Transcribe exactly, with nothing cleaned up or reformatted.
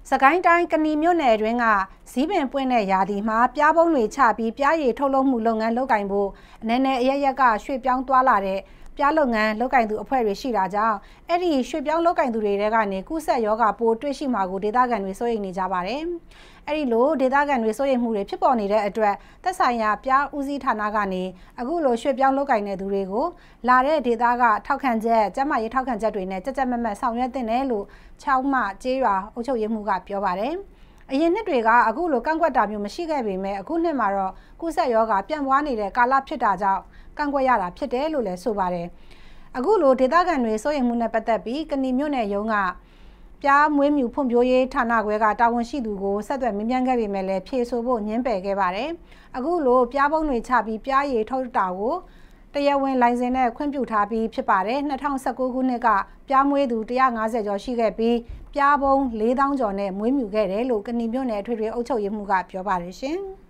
စကိုင်းတိုင်းကနီမြို့နယ်တွင်ကဇီးပင်ပွင့်တဲ့ရာသီမှာပြားပုံးတွေချပြီးပြားရည်ထုတ်လုပ်မှုလုပ်ငန်းလုပ်ကိုင်ဖို့အနေနဲ့အရရက်ကရွှေ့ပြောင်းသွားလာတဲ့ပြားလုပ်ငန်းလုပ်ကိုင်သူအဖွဲ့တွေရှိတာကြောင့်အဲ့ဒီရွှေ့ပြောင်းလုပ်ကိုင်သူတွေထဲကနေကုသရောဂါပိုးတွေ့ရှိမှာကိုဒေသခံတွေစိုးရိမ်နေကြပါတယ်။အဲ့ဒီလိုဒေသခံတွေစိုးရိမ်မှုတွေဖြစ်ပေါ်နေတဲ့အတွက်သက်ဆိုင်ရာပြားဦးစီးဌာနကနေအခုလိုရွှေ့ပြောင်းလုပ်ကိုင်တဲ့သူတွေကိုလာတဲ့ဒေသကထောက်ခံချက်ကျန်းမာရေးထောက်ခံချက်တွေနဲ့ကြက်ကြက်မက်မက်ဆောင်ရွက်တင်တယ်လို့ချောင်းမကျေးရွာအုပ်ချုပ်ရေးမှူးကပြောပါတယ်။အရင်နှစ်တွေကအခုလိုကန့်ကွက်တာမျိုးမရှိခဲ့ပေမဲ့အခုနှစ်မှာတော့ကုသရောဂါပြန့်ပွားနေတဲ့ကာလဖြစ်တာကြောင့်ကန့်ကွက်ရတာဖြစ်တယ်လို့လည်းဆိုပါတယ်။အခုလိုဒေသခံတွေစိုးရိမ်မှုနဲ့ပတ်သက်ပြီးကနီမြို့နယ်ရုံးကပြားမွေးမြူဖွံ့ဖြိုးရေးဌာနခွဲကတာဝန်ရှိသူကိုဆက်သွယ်မေးမြန်းခဲ့ပေမဲ့လည်းဖြေဆိုဖို့ညှင်းပယ်ခဲ့ပါတယ်။အခုလိုပြားပုံးတွေချပြီးပြားရည်ထုတ်တာကိုတရားဝင်လိုင်စင်နဲ့ခွင့်ပြုထားပြီးဖြစ်ပါတယ်။၂၀၁၉ခုနှစ်ကပြားမွေးသူ၁၅၀ကျော်ရှိခဲ့ပြီးပြားပုံး၄သောင်းကျော်နဲ့မွေးမြူခဲ့တယ်လို့ကနီမြို့နယ်အထွေထွေအုပ်ချုပ်ရေးမှူးကပြောပါတယ်ရှင်။